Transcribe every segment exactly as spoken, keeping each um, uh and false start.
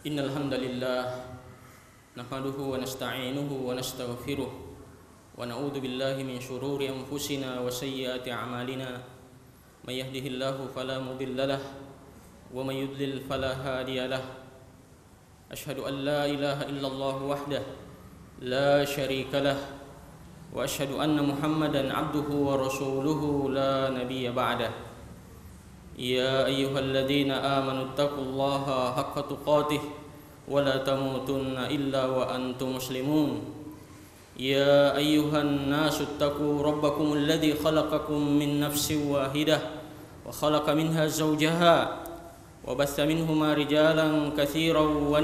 Innal hamdalillah nahmaduhu wa nasta'inuhu wa nastaghfiruh wa na'udzu billahi min shururi anfusina wa sayyiati a'malina may yahdihillahu fala mudilla lahu wa may yudlil fala hadiya lahu asyhadu an la ilaha illallah wahdahu la syarika lahu wa asyhadu anna muhammadan abduhu wa rasuluhu la nabiyya ba'dahu. Ya ayyuhalladzina amanu taqullaha haqqa tuqatih wa la tamutunna illa wa antum muslimun. Ya ayyuhan nasu taqu rabbakumul ladzi khalaqakum min nafsin wahidah wa khalaqa minha zawjaha wa batha minhuma rijalan katsiran wa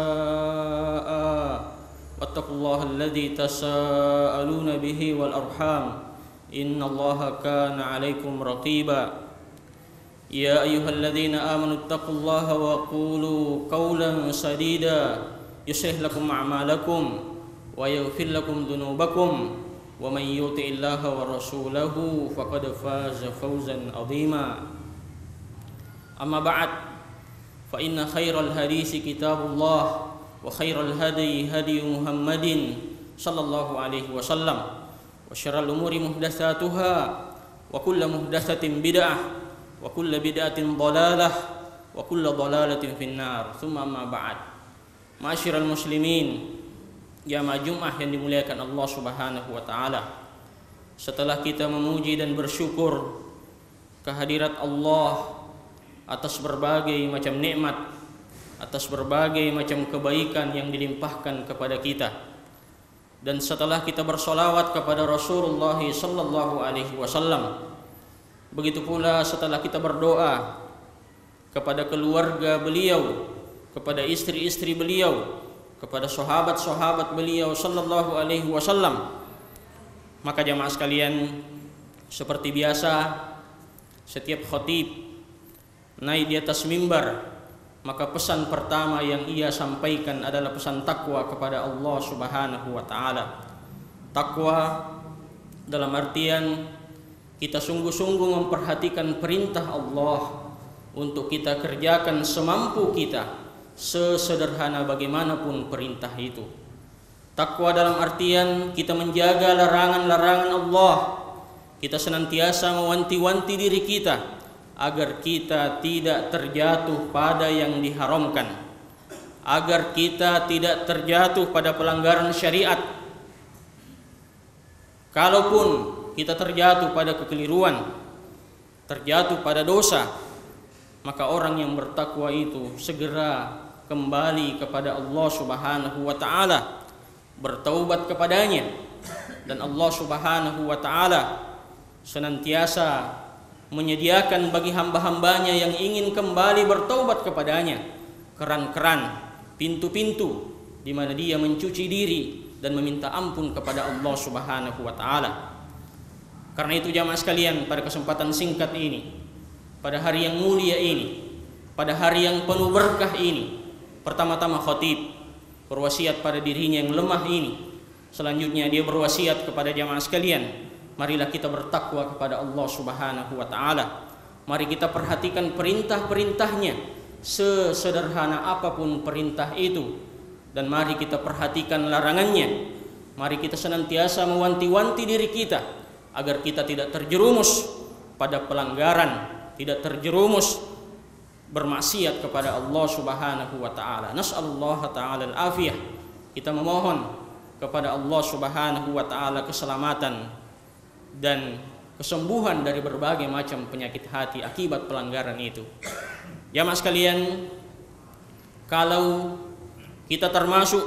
nisaa'a wattaqullaha alladzi tasaaluna bihi wal arham innallaha kana 'alaikum raqiba. Ya ayyuhalladzina amanu taqullaha wa qulu qawlan sadida yuslih lakum a'malakum wa yaghfir lakum dhunubakum wa may yuti'illaha wa rasulahu faqad faza fawzan 'azima. Amma ba'd, fa inna khairal hadisi kitabullah wa khairal hadi hadi Muhammadin sallallahu alaihi wasallam wa syarrul umuri muhdatsatuha wa kullu muhdatsatin bid'ah wa kullu bid'atin dhalalah wa kullu dhalalatin finnar. Tsumma amma ba'd. Ma'asyiral muslimin, jamaah Jumat yang dimuliakan Allah Subhanahu wa taala. Setelah kita memuji dan bersyukur kehadirat Allah atas berbagai macam nikmat, atas berbagai macam kebaikan yang dilimpahkan kepada kita, dan setelah kita bersolawat kepada Rasulullah sallallahu alaihi wasallam, begitu pula setelah kita berdoa kepada keluarga beliau, kepada istri-istri beliau, kepada sahabat-sahabat beliau sallallahu alaihi wasallam, maka jamaah sekalian, seperti biasa setiap khatib naik di atas mimbar, maka pesan pertama yang ia sampaikan adalah pesan takwa kepada Allah Subhanahu wa taala. Takwa dalam artian kita sungguh-sungguh memperhatikan perintah Allah untuk kita kerjakan semampu kita, sesederhana bagaimanapun perintah itu. Takwa dalam artian kita menjaga larangan-larangan Allah, kita senantiasa mewanti-wanti diri kita agar kita tidak terjatuh pada yang diharamkan, agar kita tidak terjatuh pada pelanggaran syariat. Kalaupun kita terjatuh pada kekeliruan, terjatuh pada dosa, maka orang yang bertakwa itu segera kembali kepada Allah Subhanahu wa taala, bertaubat kepadanya, dan Allah Subhanahu wa taala senantiasa menyediakan bagi hamba-hambanya yang ingin kembali bertaubat kepadanya keran-keran, pintu-pintu di mana dia mencuci diri dan meminta ampun kepada Allah Subhanahu wa taala. Karena itu jamaah sekalian, pada kesempatan singkat ini, pada hari yang mulia ini, pada hari yang penuh berkah ini, pertama-tama khatib berwasiat pada dirinya yang lemah ini. Selanjutnya dia berwasiat kepada jamaah sekalian, marilah kita bertakwa kepada Allah Subhanahu wa taala. Mari kita perhatikan perintah-perintahnya, sesederhana apapun perintah itu, dan mari kita perhatikan larangannya. Mari kita senantiasa mewanti-wanti diri kita agar kita tidak terjerumus pada pelanggaran, tidak terjerumus bermaksiat kepada Allah Subhanahu wa taala. Nas'alullah ta'ala al-afiyah. Kita memohon kepada Allah Subhanahu wa taala keselamatan dan kesembuhan dari berbagai macam penyakit hati akibat pelanggaran itu. Jamaah sekalian, kalau kita termasuk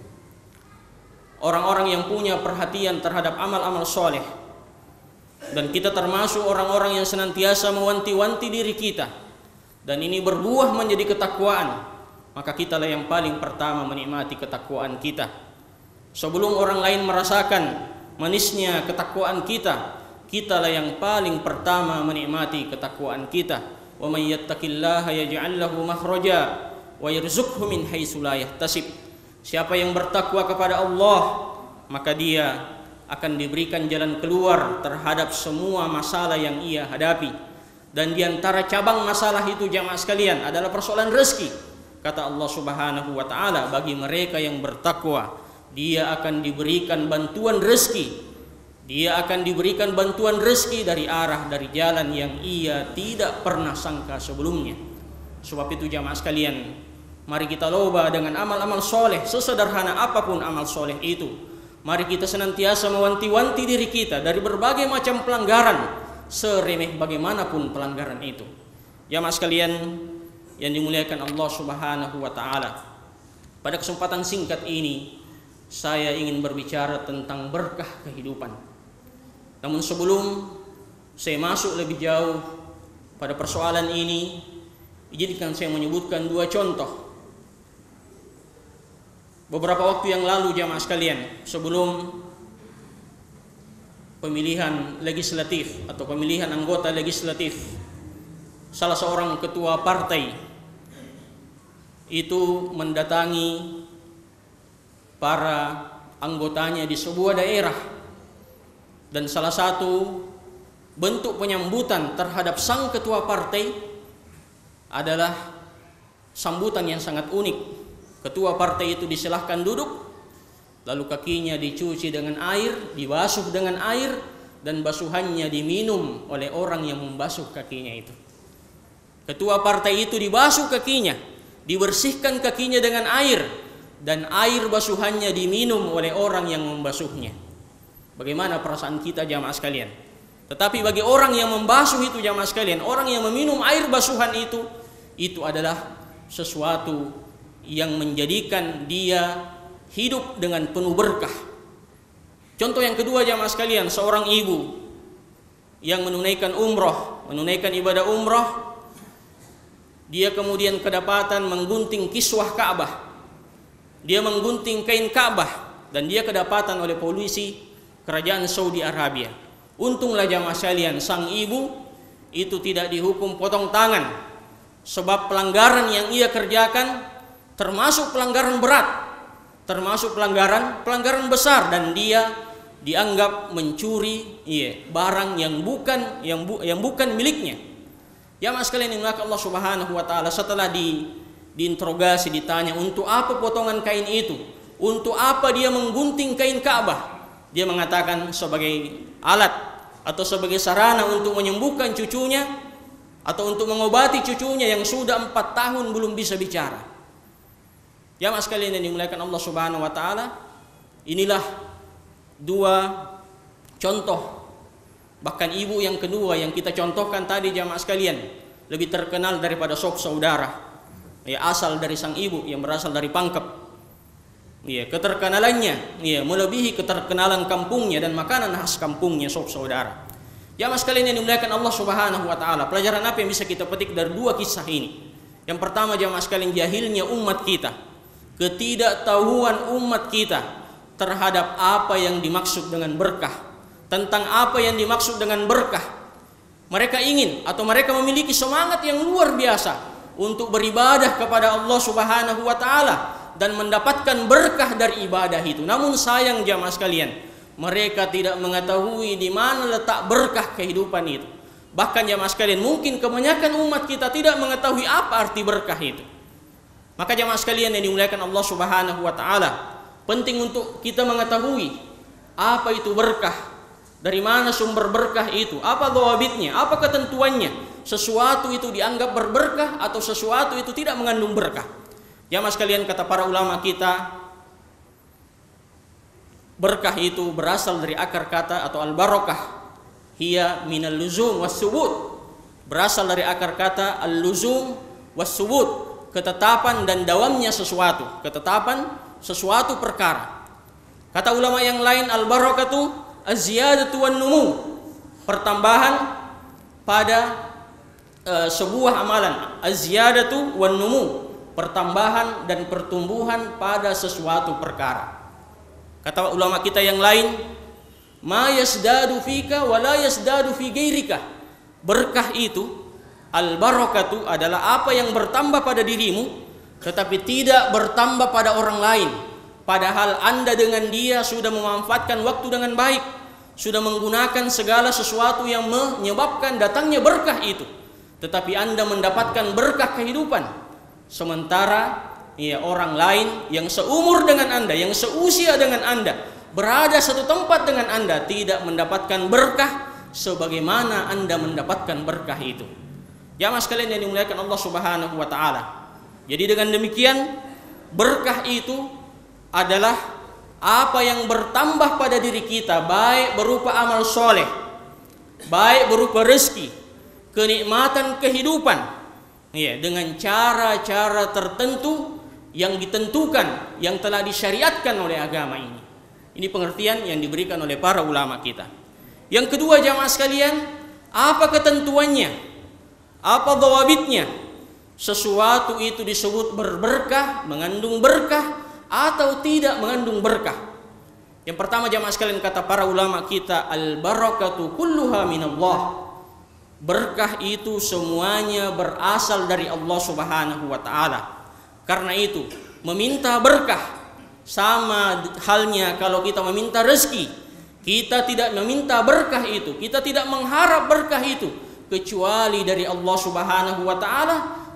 orang-orang yang punya perhatian terhadap amal-amal soleh, dan kita termasuk orang-orang yang senantiasa mewanti-wanti diri kita, dan ini berbuah menjadi ketakwaan, maka kitalah yang paling pertama menikmati ketakwaan kita. Sebelum orang lain merasakan manisnya ketakwaan kita, kitalah yang paling pertama menikmati ketakwaan kita. Wa may yattaqillaha yaj'al lahu makhraja wa yarzuqhu min haitsu la yahtasib. Siapa yang bertakwa kepada Allah, maka dia akan diberikan jalan keluar terhadap semua masalah yang ia hadapi. Dan diantara cabang masalah itu jamaah sekalian adalah persoalan rezeki. Kata Allah Subhanahu wa taala, bagi mereka yang bertakwa, dia akan diberikan bantuan rezeki. Dia akan diberikan bantuan rezeki dari arah, dari jalan yang ia tidak pernah sangka sebelumnya. Sebab itu jamaah sekalian, mari kita loba dengan amal-amal soleh, sesederhana apapun amal soleh itu. Mari kita senantiasa mewanti-wanti diri kita dari berbagai macam pelanggaran, seremeh bagaimanapun pelanggaran itu. Jamaah sekalian yang dimuliakan Allah Subhanahu wa taala, pada kesempatan singkat ini saya ingin berbicara tentang berkah kehidupan. Namun sebelum saya masuk lebih jauh pada persoalan ini, izinkan saya menyebutkan dua contoh. Beberapa waktu yang lalu jamaah sekalian, sebelum pemilihan legislatif atau pemilihan anggota legislatif, salah seorang ketua partai itu mendatangi para anggotanya di sebuah daerah, dan salah satu bentuk penyambutan terhadap sang ketua partai adalah sambutan yang sangat unik. Ketua partai itu disilahkan duduk, lalu kakinya dicuci dengan air, dibasuh dengan air, dan basuhannya diminum oleh orang yang membasuh kakinya itu. Ketua partai itu dibasuh kakinya, dibersihkan kakinya dengan air, dan air basuhannya diminum oleh orang yang membasuhnya. Bagaimana perasaan kita jamaah sekalian? Tetapi bagi orang yang membasuh itu jamaah sekalian, orang yang meminum air basuhan itu, itu adalah sesuatu yang menjadikan dia hidup dengan penuh berkah. Contoh yang kedua jamaah sekalian, seorang ibu yang menunaikan umroh, menunaikan ibadah umroh, dia kemudian kedapatan menggunting kiswah Ka'bah. Dia menggunting kain Ka'bah, dan dia kedapatan oleh polisi kerajaan Saudi Arabia. Untunglah jamaah sekalian, sang ibu itu tidak dihukum potong tangan, sebab pelanggaran yang ia kerjakan termasuk pelanggaran berat, termasuk pelanggaran pelanggaran besar, dan dia dianggap mencuri iya, barang yang bukan yang bu, yang bukan miliknya. Jamaah sekalian yang dimuliakan Allah Subhanahu wa taala, setelah di diinterogasi, ditanya untuk apa potongan kain itu, untuk apa dia menggunting kain Ka'bah, dia mengatakan sebagai alat atau sebagai sarana untuk menyembuhkan cucunya atau untuk mengobati cucunya yang sudah empat tahun belum bisa bicara. Jamaah sekalian yang dimuliakan Allah Subhanahu wa taala, inilah dua contoh. Bahkan ibu yang kedua yang kita contohkan tadi jamaah sekalian lebih terkenal daripada sop saudara. Ya, asal dari sang ibu yang berasal dari Pangkep. Ya, keterkenalannya ya melebihi keterkenalan kampungnya dan makanan khas kampungnya sop saudara. Jamaah sekalian yang dimuliakan Allah Subhanahu wa taala, pelajaran apa yang bisa kita petik dari dua kisah ini? Yang pertama jamaah sekalian, jahilnya umat kita, ketidaktahuan umat kita terhadap apa yang dimaksud dengan berkah. Tentang apa yang dimaksud dengan berkah. Mereka ingin atau mereka memiliki semangat yang luar biasa untuk beribadah kepada Allah Subhanahu wa taala dan mendapatkan berkah dari ibadah itu. Namun sayang jamaah sekalian, mereka tidak mengetahui di mana letak berkah kehidupan itu. Bahkan jamaah sekalian, mungkin kebanyakan umat kita tidak mengetahui apa arti berkah itu. Maka jamaah sekalian yang dimuliakan Allah Subhanahu wa taala, penting untuk kita mengetahui apa itu berkah. Dari mana sumber berkah itu? Apa dhawabitnya? Apa ketentuannya? Sesuatu itu dianggap berberkah atau sesuatu itu tidak mengandung berkah? Jamaah sekalian, kata para ulama kita, berkah itu berasal dari akar kata atau al-barakah. Hiya minal luzum was-subut. Berasal dari akar kata al-luzum was-subut, ketetapan dan dawamnya sesuatu, ketetapan sesuatu perkara. Kata ulama yang lain, al-barakatu az-ziyadatu wan numu, pertambahan pada uh, sebuah amalan. Az-ziyadatu wan numu, pertambahan dan pertumbuhan pada sesuatu perkara. Kata ulama kita yang lain, ma yasdadu fika wa la yasdadu fi ghairika. Berkah itu, al-barakatu adalah apa yang bertambah pada dirimu tetapi tidak bertambah pada orang lain. Padahal Anda dengan dia sudah memanfaatkan waktu dengan baik, sudah menggunakan segala sesuatu yang menyebabkan datangnya berkah itu. Tetapi Anda mendapatkan berkah kehidupan. Sementara ya orang lain yang seumur dengan Anda, yang seusia dengan Anda, berada satu tempat dengan Anda, tidak mendapatkan berkah sebagaimana Anda mendapatkan berkah itu. Jamaah sekalian yang dimuliakan Allah Subhanahu wa taala. Jadi dengan demikian, berkah itu adalah apa yang bertambah pada diri kita, baik berupa amal soleh, baik berupa rezeki, kenikmatan kehidupan, ya, dengan cara-cara tertentu yang ditentukan, yang telah disyariatkan oleh agama ini. Ini pengertian yang diberikan oleh para ulama kita. Yang kedua jamaah sekalian, apa ketentuannya? Apa dhawabitnya? Sesuatu itu disebut berberkah, mengandung berkah, atau tidak mengandung berkah. Yang pertama jamaah sekalian, kata para ulama kita, al-barakatu kulluha minallah. Berkah itu semuanya berasal dari Allah Subhanahu wa taala. Karena itu, meminta berkah sama halnya kalau kita meminta rezeki. Kita tidak meminta berkah itu, kita tidak mengharap berkah itu kecuali dari Allah Subhanahu wa taala.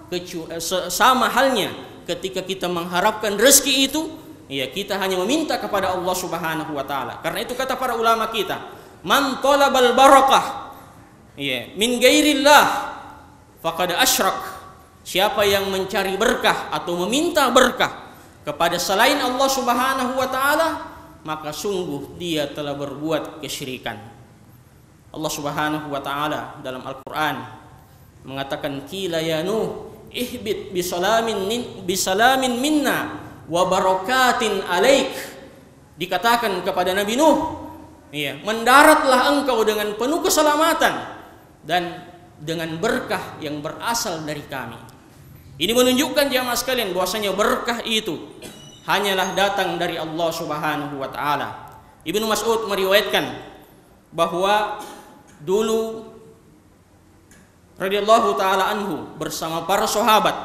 Sama halnya ketika kita mengharapkan rezeki itu, ya, kita hanya meminta kepada Allah Subhanahu wa taala. Karena itu kata para ulama kita, man talabal barakah, ya, min ghairillah faqad asyrak. Siapa yang mencari berkah atau meminta berkah kepada selain Allah Subhanahu wa taala, maka sungguh dia telah berbuat kesyirikan. Allah Subhanahu wa taala dalam Al-Qur'an mengatakan, qila ya Nuh ihbit bisalamin bisalamin minna wa barakatin alaik. Dikatakan kepada Nabi Nuh, ya, mendaratlah engkau dengan penuh keselamatan dan dengan berkah yang berasal dari kami. Ini menunjukkan jamaah sekalian bahwasanya berkah itu hanyalah datang dari Allah Subhanahu wa taala. Ibnu Mas'ud meriwayatkan bahwa dulu radhiyallahu taala anhu bersama para sahabat,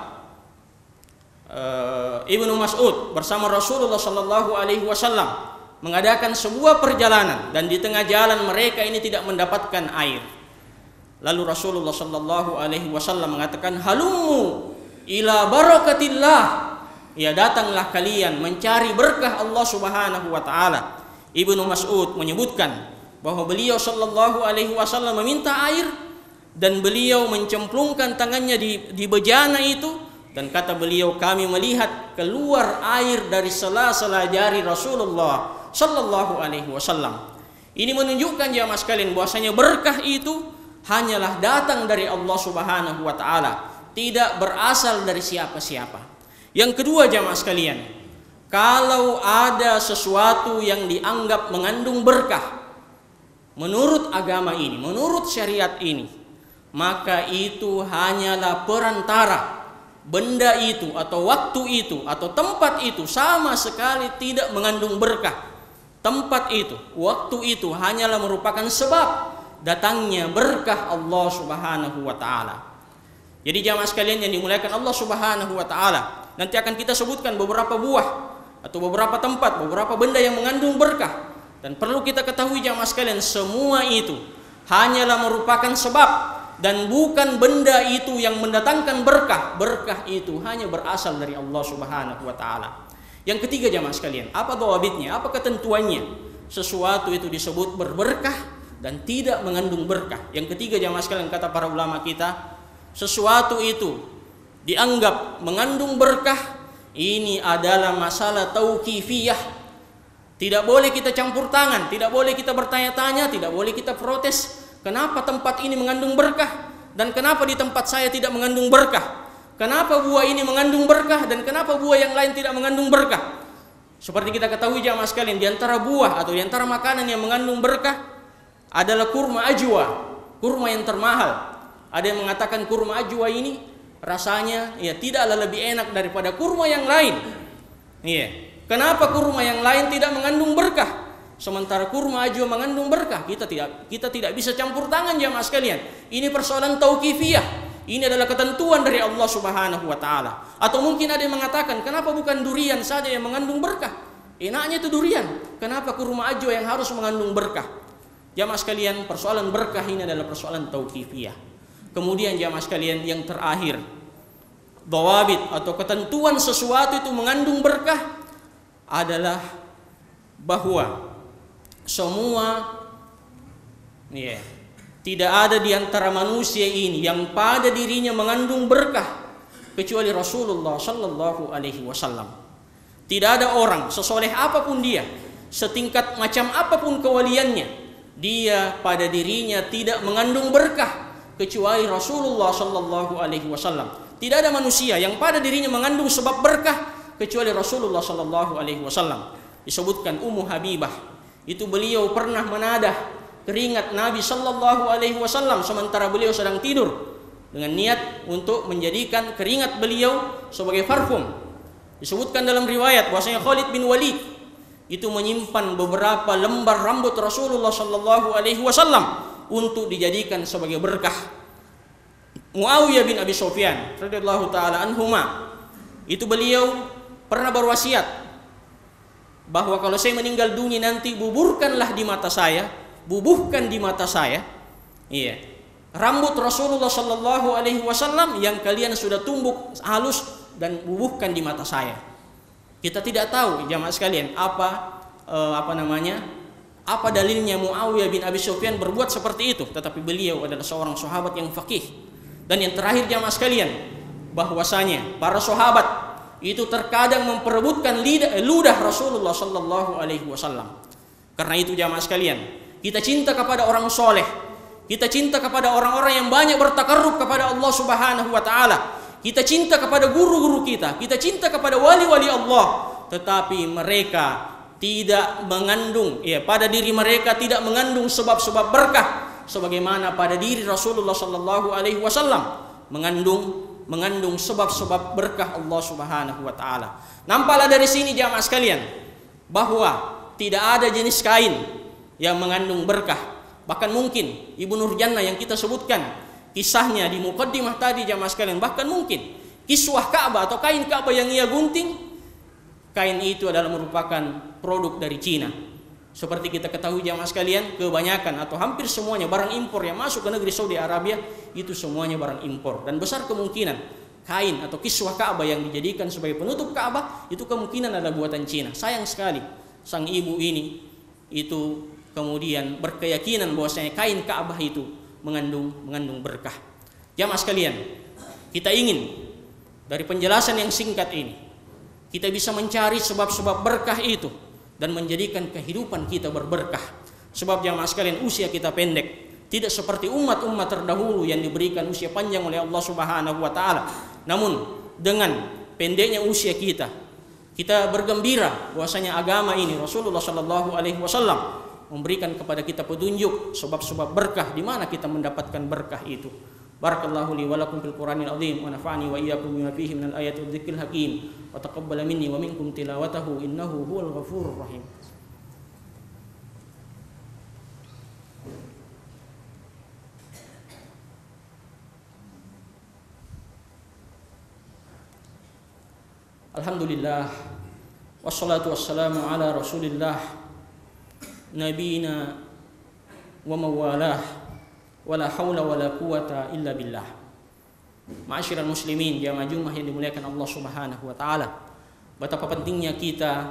uh, Ibnu Mas'ud bersama Rasulullah sallallahu alaihi wasallam mengadakan sebuah perjalanan, dan di tengah jalan mereka ini tidak mendapatkan air. Lalu Rasulullah sallallahu alaihi wasallam mengatakan, halummu ila barakatillah, ya, datanglah kalian mencari berkah Allah Subhanahu wa taala. Ibnu Mas'ud menyebutkan bahwa beliau sallallahu alaihi wasallam meminta air, dan beliau mencemplungkan tangannya di, di bejana itu, dan kata beliau, kami melihat keluar air dari sela-sela jari Rasulullah sallallahu alaihi wasallam. Ini menunjukkan jamaah sekalian bahwasanya berkah itu hanyalah datang dari Allah Subhanahu wa taala, tidak berasal dari siapa-siapa. Yang kedua jamaah sekalian, kalau ada sesuatu yang dianggap mengandung berkah menurut agama ini, menurut syariat ini, maka itu hanyalah perantara. Benda itu atau waktu itu atau tempat itu sama sekali tidak mengandung berkah. Tempat itu, waktu itu hanyalah merupakan sebab datangnya berkah Allah Subhanahu wa taala. Jadi jamaah sekalian yang dimuliakan Allah Subhanahu wa taala, nanti akan kita sebutkan beberapa buah atau beberapa tempat, beberapa benda yang mengandung berkah. Dan perlu kita ketahui jamaah sekalian, semua itu hanyalah merupakan sebab, dan bukan benda itu yang mendatangkan berkah. Berkah itu hanya berasal dari Allah Subhanahu wa taala. Yang ketiga jamaah sekalian, apa dhawabitnya? Apa ketentuannya? Sesuatu itu disebut berberkah dan tidak mengandung berkah. Yang ketiga jamaah sekalian, kata para ulama kita, sesuatu itu dianggap mengandung berkah, ini adalah masalah tauqifiyah. Tidak boleh kita campur tangan, tidak boleh kita bertanya-tanya, tidak boleh kita protes. Kenapa tempat ini mengandung berkah dan kenapa di tempat saya tidak mengandung berkah? Kenapa buah ini mengandung berkah dan kenapa buah yang lain tidak mengandung berkah? Seperti kita ketahui jamaah sekalian, di antara buah atau di antara makanan yang mengandung berkah adalah kurma ajwa, kurma yang termahal. Ada yang mengatakan kurma ajwa ini rasanya ya tidaklah lebih enak daripada kurma yang lain. Iya. Kenapa kurma yang lain tidak mengandung berkah? Sementara kurma ajwa mengandung berkah. Kita tidak kita tidak bisa campur tangan jamaah sekalian. Ini persoalan tauqifiyah. Ini adalah ketentuan dari Allah Subhanahu wa taala. Atau mungkin ada yang mengatakan, kenapa bukan durian saja yang mengandung berkah? Enaknya itu durian. Kenapa kurma ajwa yang harus mengandung berkah? Jamaah sekalian, persoalan berkah ini adalah persoalan tauqifiyah. Kemudian jamaah sekalian yang terakhir, dhawabit atau ketentuan sesuatu itu mengandung berkah adalah bahwa semua ya, tidak ada di antara manusia ini yang pada dirinya mengandung berkah kecuali Rasulullah Sallallahu Alaihi Wasallam. Tidak ada orang sesoleh apapun dia, setingkat macam apapun kewaliannya, dia pada dirinya tidak mengandung berkah kecuali Rasulullah Sallallahu Alaihi Wasallam. Tidak ada manusia yang pada dirinya mengandung sebab berkah kecuali Rasulullah Sallallahu Alaihi Wasallam. Disebutkan Ummu Habibah, itu beliau pernah menadah keringat Nabi Sallallahu Alaihi Wasallam sementara beliau sedang tidur dengan niat untuk menjadikan keringat beliau sebagai parfum. Disebutkan dalam riwayat bahwasanya Khalid bin Walid itu menyimpan beberapa lembar rambut Rasulullah Sallallahu Alaihi Wasallam untuk dijadikan sebagai berkah. Muawiyah bin Abi Sufyan radhiyallahu taala anhuma, itu beliau pernah berwasiat bahwa kalau saya meninggal dunia nanti buburkanlah di mata saya, bubuhkan di mata saya, iya, rambut Rasulullah Sallallahu Alaihi Wasallam yang kalian sudah tumbuk halus dan bubuhkan di mata saya. Kita tidak tahu jamaah sekalian apa eh, apa namanya apa dalilnya Muawiyah bin Abi Sufyan berbuat seperti itu, tetapi beliau adalah seorang sahabat yang faqih. Dan yang terakhir jamaah sekalian, bahwasanya para sahabat itu terkadang memperebutkan lidah, ludah Rasulullah Sallallahu Alaihi Wasallam. Karena itu jamaah sekalian, kita cinta kepada orang soleh, kita cinta kepada orang-orang yang banyak bertakarrub kepada Allah Subhanahu Wa Taala. Kita cinta kepada guru-guru kita, kita cinta kepada wali-wali Allah, tetapi mereka tidak mengandung, ya, pada diri mereka tidak mengandung sebab-sebab berkah sebagaimana pada diri Rasulullah Sallallahu Alaihi Wasallam mengandung mengandung sebab-sebab berkah Allah Subhanahu Wa Taala. Nampaklah dari sini jamaah sekalian bahwa tidak ada jenis kain yang mengandung berkah. Bahkan mungkin Ibu Nurjannah yang kita sebutkan kisahnya di muqaddimah tadi jamaah sekalian, bahkan mungkin kiswah Ka'bah atau kain Ka'bah yang ia gunting, kain itu adalah merupakan produk dari Cina. Seperti kita ketahui jamaah sekalian, kebanyakan atau hampir semuanya barang impor yang masuk ke negeri Saudi Arabia itu semuanya barang impor, dan besar kemungkinan kain atau kiswah Ka'bah yang dijadikan sebagai penutup Ka'bah itu kemungkinan adalah buatan Cina. Sayang sekali sang ibu ini itu kemudian berkeyakinan bahwasanya kain Ka'bah itu mengandung mengandung berkah. Jamaah sekalian, kita ingin dari penjelasan yang singkat ini kita bisa mencari sebab-sebab berkah itu dan menjadikan kehidupan kita berberkah. Sebab jamaah sekalian, usia kita pendek, tidak seperti umat-umat terdahulu yang diberikan usia panjang oleh Allah Subhanahu Wa Taala. Namun dengan pendeknya usia kita, kita bergembira bahwasanya agama ini Rasulullah Sallallahu Alaihi Wasallam memberikan kepada kita petunjuk sebab-sebab berkah di mana kita mendapatkan berkah itu. Barakallahu li wa lakum fil Qur'anil azim wa nafa'ani wa iyyakum bima fihi minal ayati wadh-dhikril hakim wa taqabbala minni wa minkum tilawatahu innahu huwal ghafurur rahim. Alhamdulillah wassalatu wassalamu ala Rasulillah nabiyina wa mawalah wala haula wala quwata illa billah. Ma'asyiral muslimin, jamaah Jumat yang dimuliakan Allah Subhanahu wa taala, betapa pentingnya kita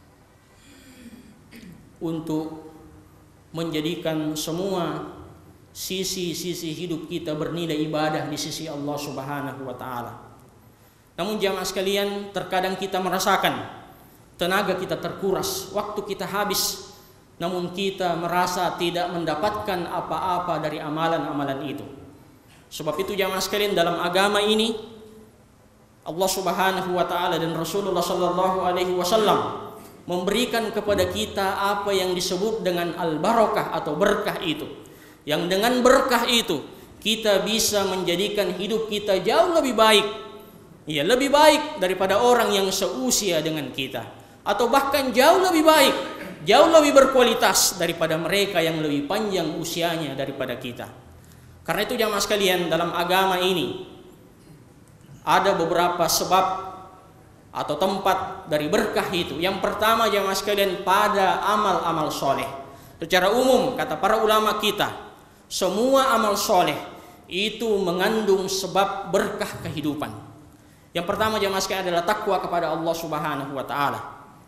untuk menjadikan semua sisi-sisi hidup kita bernilai ibadah di sisi Allah Subhanahu wa taala. Namun jamaah sekalian, terkadang kita merasakan tenaga kita terkuras, waktu kita habis, namun kita merasa tidak mendapatkan apa-apa dari amalan-amalan itu. Sebab itu jamaah sekalian, dalam agama ini Allah Subhanahu wa taala dan Rasulullah Sallallahu Alaihi Wasallam memberikan kepada kita apa yang disebut dengan al-barakah atau berkah itu. Yang dengan berkah itu kita bisa menjadikan hidup kita jauh lebih baik. Ya, lebih baik daripada orang yang seusia dengan kita, atau bahkan jauh lebih baik, jauh lebih berkualitas daripada mereka yang lebih panjang usianya daripada kita. Karena itu jamaah sekalian, dalam agama ini ada beberapa sebab atau tempat dari berkah itu. Yang pertama jamaah sekalian, pada amal-amal soleh. Secara umum kata para ulama kita, semua amal soleh itu mengandung sebab berkah kehidupan. Yang pertama jamaah sekalian adalah takwa kepada Allah Subhanahu wa taala.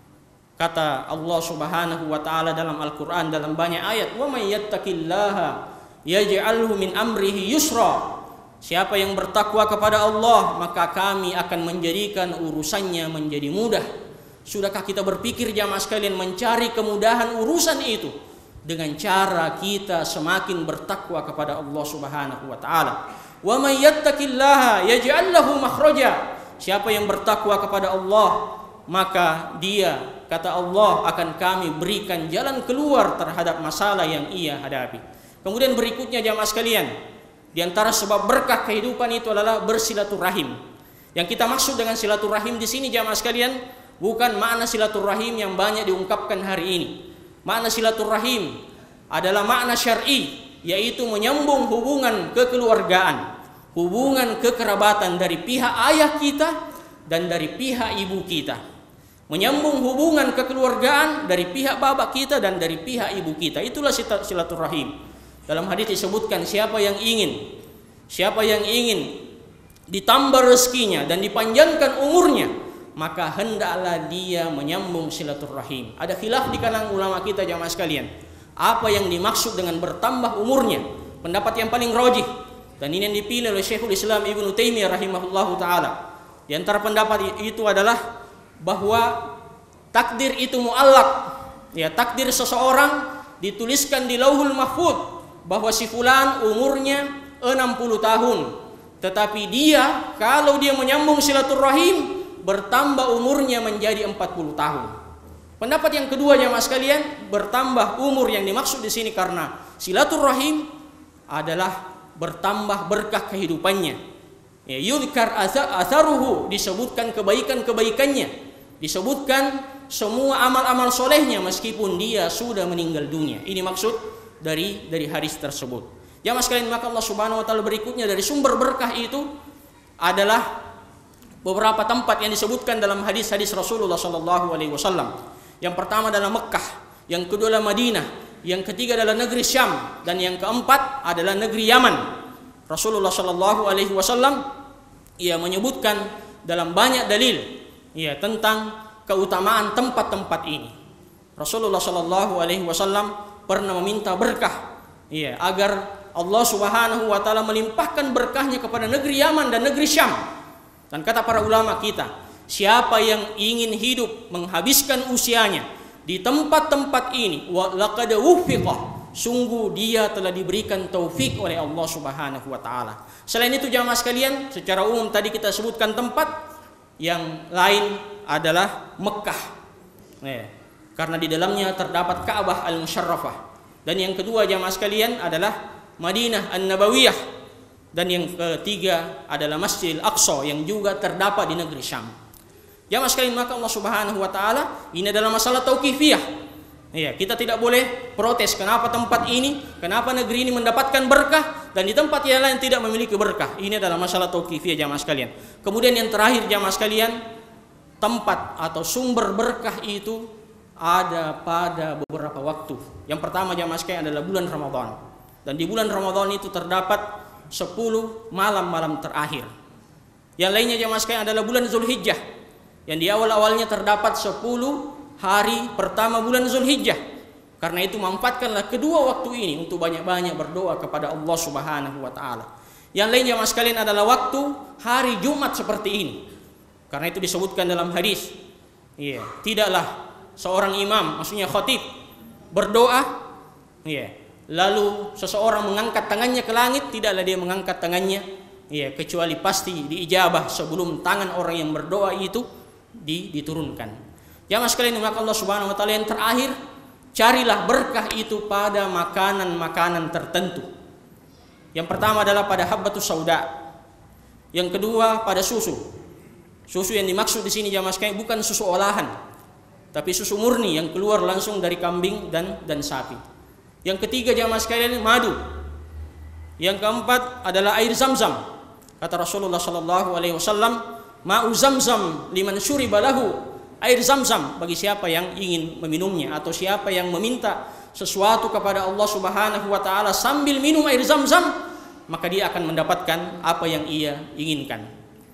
Kata Allah Subhanahu wa taala dalam Al-Qur'an dalam banyak ayat, "Wa may yattaqillaha yaj'alhu min amrihi yusra." Siapa yang bertakwa kepada Allah, maka kami akan menjadikan urusannya menjadi mudah. Sudahkah kita berpikir jamaah sekalian mencari kemudahan urusan itu dengan cara kita semakin bertakwa kepada Allah Subhanahu wa taala? Wa may yattaqillaha yaj'al lahu makhraja. Siapa yang bertakwa kepada Allah, maka dia, kata Allah, akan kami berikan jalan keluar terhadap masalah yang ia hadapi. Kemudian berikutnya jamaah sekalian, di antara sebab berkah kehidupan itu adalah bersilaturahim. Yang kita maksud dengan silaturahim di sini jamaah sekalian bukan makna silaturahim yang banyak diungkapkan hari ini. Makna silaturahim adalah makna syar'i, yaitu menyambung hubungan kekeluargaan, hubungan kekerabatan dari pihak ayah kita dan dari pihak ibu kita. Menyambung hubungan kekeluargaan dari pihak bapak kita dan dari pihak ibu kita. Itulah silaturahim. Dalam hadis disebutkan siapa yang ingin siapa yang ingin ditambah rezekinya dan dipanjangkan umurnya, maka hendaklah dia menyambung silaturahim. Ada khilaf di kalangan ulama kita jamaah sekalian, apa yang dimaksud dengan bertambah umurnya. Pendapat yang paling rajih, dan ini yang dipilih oleh Syekhul Islam Ibnu Taimiyah rahimahullahu taala, di antara pendapat itu adalah bahwa takdir itu muallaq. Ya, takdir seseorang dituliskan di Lauhul Mahfuz bahwa si fulan umurnya enam puluh tahun, tetapi dia kalau dia menyambung silaturahim bertambah umurnya menjadi empat puluh tahun. Pendapat yang kedua jamaah sekalian, bertambah umur yang dimaksud di sini karena silaturahim adalah bertambah berkah kehidupannya. Ya, yudhkar atharuhu, disebutkan kebaikan-kebaikannya, disebutkan semua amal-amal solehnya meskipun dia sudah meninggal dunia. Ini maksud dari dari hadis tersebut. Jamaah sekalian, maka Allah Subhanahu wa taala berikutnya dari sumber berkah itu adalah beberapa tempat yang disebutkan dalam hadis-hadis Rasulullah sallallahu alaihi wasallam. Yang pertama adalah Mekkah, yang kedua adalah Madinah, yang ketiga adalah negeri Syam, dan yang keempat adalah negeri Yaman. Rasulullah sallallahu alaihi wasallam ia menyebutkan dalam banyak dalil ya tentang keutamaan tempat-tempat ini. Rasulullah sallallahu alaihi wasallam pernah meminta berkah ya agar Allah Subhanahu wa taala melimpahkan berkahnya kepada negeri Yaman dan negeri Syam. Dan kata para ulama kita, siapa yang ingin hidup menghabiskan usianya di tempat-tempat ini, wa laqad wuffiqa, sungguh dia telah diberikan taufik oleh Allah Subhanahu wa taala. Selain itu jamaah sekalian, secara umum tadi kita sebutkan tempat, yang lain adalah Mekkah. Ya, karena di dalamnya terdapat Ka'bah Al-Musyarrafah. Dan yang kedua jamaah sekalian adalah Madinah An-Nabawiyah. Dan yang ketiga adalah Masjidil Aqsa yang juga terdapat di negeri Syam. Jamaah sekalian, maka Allah Subhanahu wa taala, ini adalah masalah tauqifiyah. Ya, kita tidak boleh protes kenapa tempat ini, kenapa negeri ini mendapatkan berkah dan di tempat yang lain tidak memiliki berkah. Ini adalah masalah tauqifiyah jamaah sekalian. Kemudian yang terakhir jamaah sekalian, tempat atau sumber berkah itu ada pada beberapa waktu. Yang pertama jamaah sekalian adalah bulan Ramadan. Dan di bulan Ramadan itu terdapat sepuluh malam-malam terakhir. Yang lainnya jamaah sekalian adalah bulan Zulhijjah, yang di awal-awalnya terdapat sepuluh hari pertama bulan Zulhijjah. Karena itu manfaatkanlah kedua waktu ini untuk banyak-banyak berdoa kepada Allah Subhanahu wa taala. Yang lain jamaah sekalian adalah waktu hari Jumat seperti ini. Karena itu disebutkan dalam hadis, iya, tidaklah seorang imam, maksudnya khatib, berdoa, iya, lalu seseorang mengangkat tangannya ke langit, tidaklah dia mengangkat tangannya, iya, kecuali pasti diijabah sebelum tangan orang yang berdoa itu diturunkan. Jamaah sekalian, maka Allah Subhanahu wa taala yang terakhir, carilah berkah itu pada makanan-makanan tertentu. Yang pertama adalah pada habbatus sauda. Yang kedua pada susu. Susu yang dimaksud di sini jamaah sekalian bukan susu olahan, tapi susu murni yang keluar langsung dari kambing dan dan sapi. Yang ketiga jamaah sekalian madu. Yang keempat adalah air Zam-Zam. Kata Rasulullah sallallahu alaihi wasallam, ma'u Zam-Zam liman syuriba lahu. Air Zam-Zam bagi siapa yang ingin meminumnya atau siapa yang meminta sesuatu kepada Allah Subhanahu wa taala sambil minum air Zam-Zam, maka dia akan mendapatkan apa yang ia inginkan.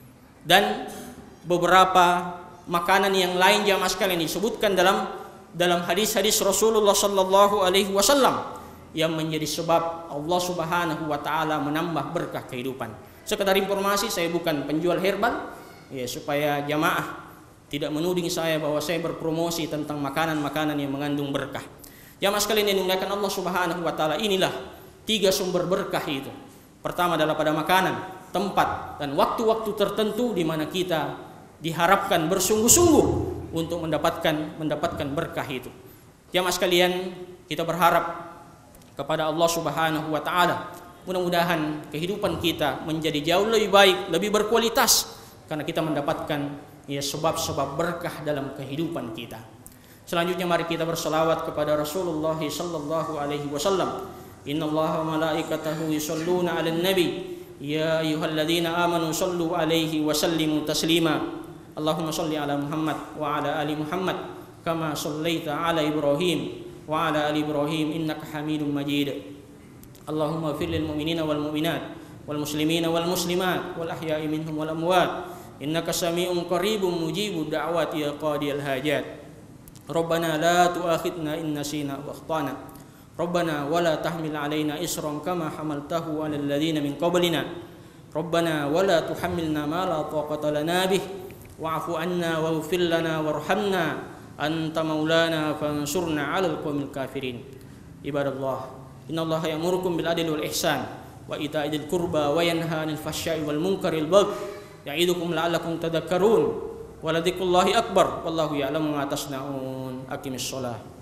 dan beberapa makanan yang lain jamaah sekalian disebutkan dalam dalam hadis-hadis Rasulullah sallallahu alaihi wasallam yang menjadi sebab Allah Subhanahu wa taala menambah berkah kehidupan. Sekedar informasi, saya bukan penjual herbal ya, supaya jamaah tidak menuding saya bahwa saya berpromosi tentang makanan-makanan yang mengandung berkah. Jamaah sekalian yang dimuliakan Allah Subhanahu wa taala, inilah tiga sumber berkah itu. Pertama adalah pada makanan, tempat, dan waktu-waktu tertentu di mana kita diharapkan bersungguh-sungguh untuk mendapatkan mendapatkan berkah itu. Jamaah sekalian, kita berharap kepada Allah Subhanahu wa taala, mudah-mudahan kehidupan kita menjadi jauh lebih baik, lebih berkualitas karena kita mendapatkan ya sebab-sebab berkah dalam kehidupan kita. Selanjutnya mari kita berselawat kepada Rasulullah sallallahu alaihi wasallam. Innallaha wa malaikatahu yusholluna 'alan nabi ya ayyuhalladzina amanu shallu alaihi wa sallimu taslima. Allahumma shalli ala Muhammad wa ala ali Muhammad kama shallaita ala Ibrahim wa ala ali Ibrahim innaka Hamidum Majid. Allahumma ighfir lil mu'minina wal mu'minat wal muslimina wal muslimat wal ahya'i minhum wal amwat innaka sami'un qaribun mujibud da'wati ya qadiyal hajat. Rabbana la tu'akhidna in nasina wa akhtana. Rabbana wa la tahmil 'alaina isran kama hamaltahu 'alal ladzina min qablina. Rabbana wa la tuhammilna ma la taqata lana bih wa'fu 'anna waghfir lana warhamna anta maulana fansurna 'alal qaumil kafirin. Ibadallah, innallaha ya'murukum bil adli wal ihsan wa ita'i dzil qurba wa yanha 'anil fahsya'i wal munkaril baghi ya'idukum la'allakum tadhakkarun wa la dzikrullahi akbar wallahu ya'lamu ma tasna'un. Aqimis shalah.